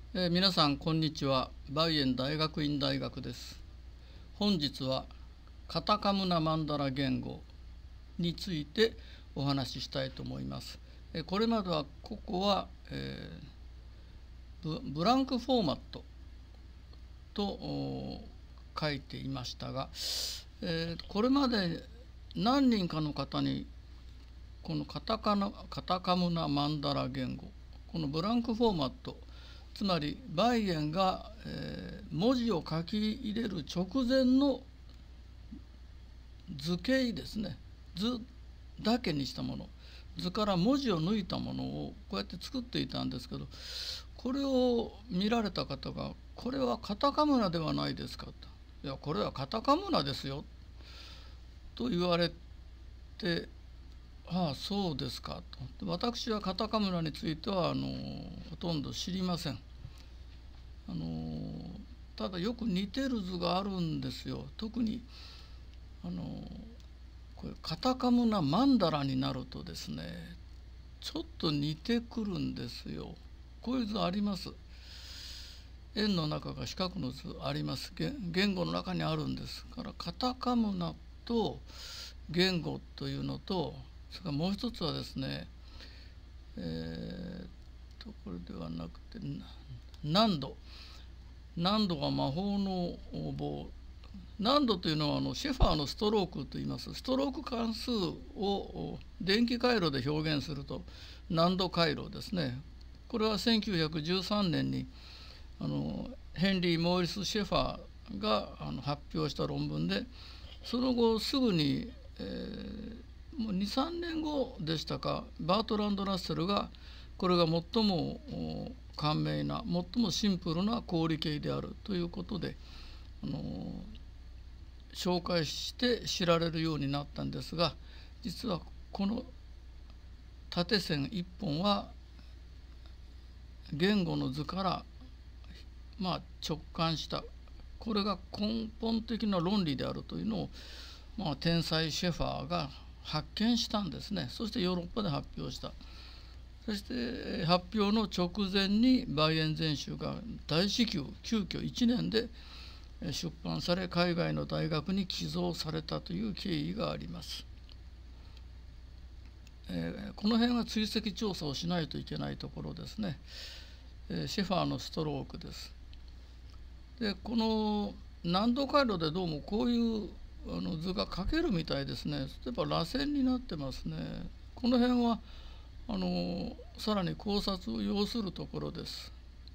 皆さんこんにちは。バイエン大学院大学です。本日はカタカムナマンダラ言語についてお話ししたいと思います。これまではここは、ブランクフォーマットと書いていましたが、これまで何人かの方にこのカタカムナマンダラ言語、このブランクフォーマット、つまりバイエンが、文字を書き入れる直前の図形ですね、図だけにしたもの、図から文字を抜いたものをこうやって作っていたんですけど、これを見られた方が「これはカタカムナではないですか」と「いやこれはカタカムナですよ」と言われて「ああそうですか」と。私はカタカムナについてはほとんど知りません。ただよく似てる図があるんですよ。特にこれカタカムナマンダラになるとですね、ちょっと似てくるんですよ。こういう図あります。円の中が四角の図あります。言語の中にあるんですから、カタカムナと言語というのと、それからもう一つはですね、これではなくて難度が魔法の棒。難度というのはシェファーのストロークといいます。ストローク関数を電気回路で表現すると難度回路ですね。これは1913年にヘンリー・モーリス・シェファーが発表した論文で、その後すぐに、もう 2,3 年後でしたか、バートランド・ラッセルがこれが最も簡明な最もシンプルな氷形であるということで紹介して知られるようになったんですが、実はこの縦線1本は言語の図から直感した、これが根本的な論理であるというのを、天才シェファーが発見したんですね。そしてヨーロッパで発表した。そして発表の直前にバイエン全集が大至急1年で出版され、海外の大学に寄贈されたという経緯があります。この辺は追跡調査をしないといけないところですね。シェファーのストロークです。でこの難度回路でどうもこういう図が書けるみたいですね。例えば螺旋になってますね。この辺はさらに考察を要するところです。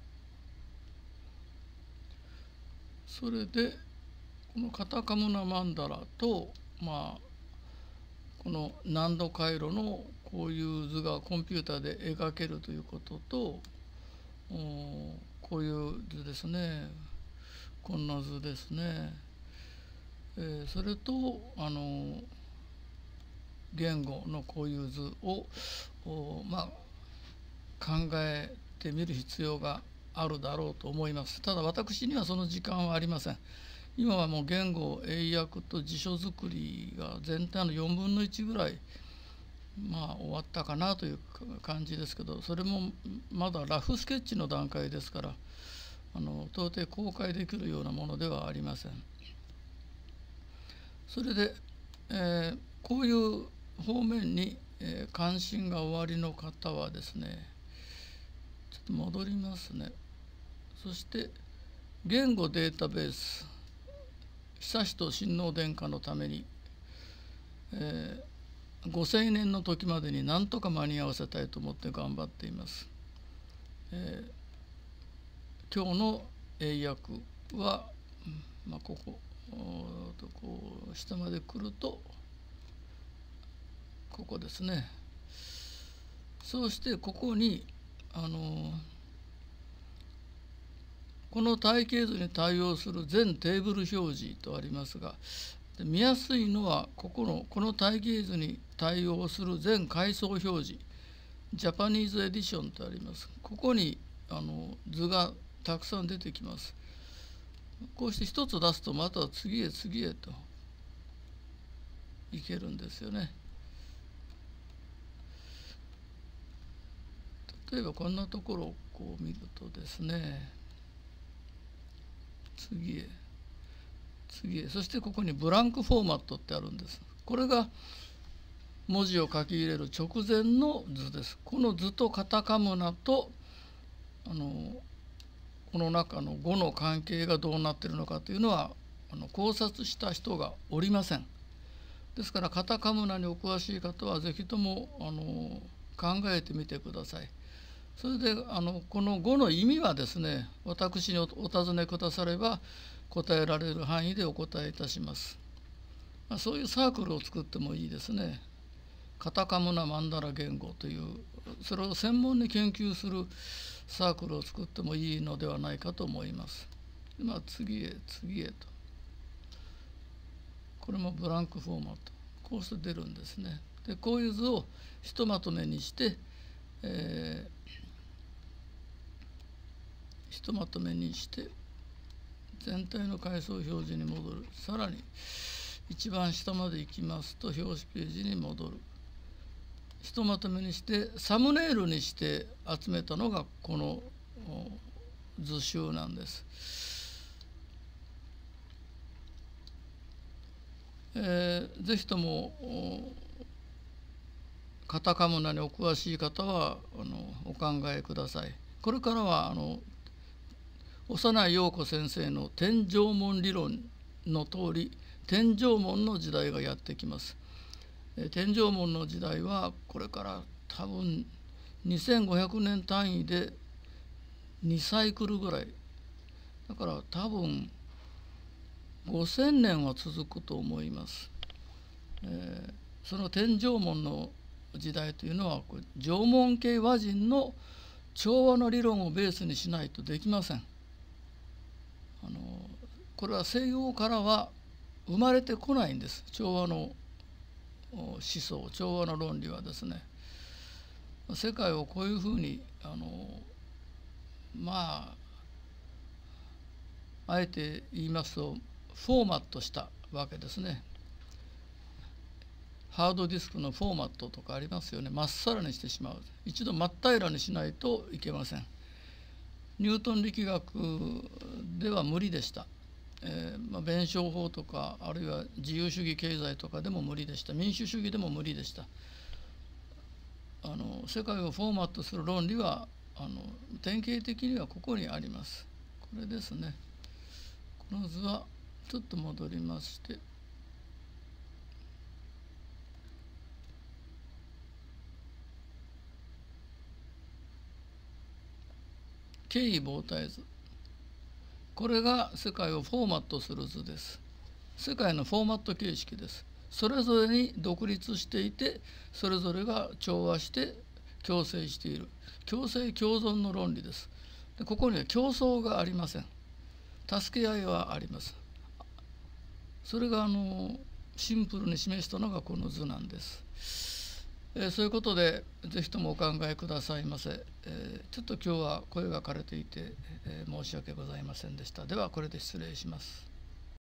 それでこのカタカムナマンダラと、この難度回路のこういう図がコンピューターで描けるということと、こういう図ですね、こんな図ですね、それと言語のこういう図を考えてみる必要があるだろうと思います。ただ私にはその時間はありません。今はもう言語英訳と辞書作りが全体の4分の1ぐらい終わったかなという感じですけど、それもまだラフスケッチの段階ですから、到底公開できるようなものではありません。それで、こういう方面に、関心がおありの方はですね、ちょっと戻りますね。そして言語データベース、久しと親王殿下のために、ご青年の時までに何とか間に合わせたいと思って頑張っています。今日の英訳は、こう下まで来るとここですね。そうしてここにこの体系図に対応する全テーブル表示とありますが、見やすいのはこの体系図に対応する全階層表示、ジャパニーズエディションとあります。ここに図がたくさん出てきます。こうして一つ出すとまた次へ次へといけるんですよね。 例えばこんなところをこう見るとですね、次へ、そしてここにブランクフォーマットってあるんです。これが文字を書き入れる直前の図です。この図とカタカムナとこの中の語の関係がどうなっているのかというのは考察した人がおりません。ですからカタカムナにお詳しい方はぜひとも考えてみてください。それでこの語の意味はですね、私にお尋ねくだされば答えられる範囲でお答えいたします。そういうサークルを作ってもいいですね。カタカムナマンダラ言語という、それを専門に研究するサークルを作ってもいいのではないかと思います。次へと、これもブランクフォーマット、こうして出るんですね。でこういう図をひとまとめにして、ひとまとめにして全体の階層表示に戻る。さらに一番下まで行きますと表紙ページに戻る。ひとまとめにしてサムネイルにして集めたのがこの図集なんです。ぜひともカタカムナにお詳しい方はお考えください。これからは幼い陽子先生の天上門理論の通り天上門の時代がやってきます。天上門の時代はこれから多分2500年単位で2サイクルぐらいだから多分5000年は続くと思います。その天上門の時代というのは縄文系和人の調和の理論をベースにしないとできません。これは西洋からは生まれてこないんです。調和の思想、調和の論理はですね、世界をこういうふうにあえて言いますとフォーマットしたわけですね。ハードディスクのフォーマットとかありますよね。まっさらにしてしまう。一度真っ平らにしないといけません。ニュートン力学では無理でした。弁証法とかあるいは自由主義経済とかでも無理でした。民主主義でも無理でした。世界をフォーマットする論理は典型的にはここにあります。これですね。この図はちょっと戻りまして、経緯傍体図。これが世界をフォーマットする図です。世界のフォーマット形式です。それぞれに独立していて、それぞれが調和して共生している。共生共存の論理です。でここには競争がありません。助け合いはあります。それがシンプルに示したのがこの図なんです。そういうことでぜひともお考えくださいませ。ちょっと今日は声が枯れていて、申し訳ございませんでした。ではこれで失礼します。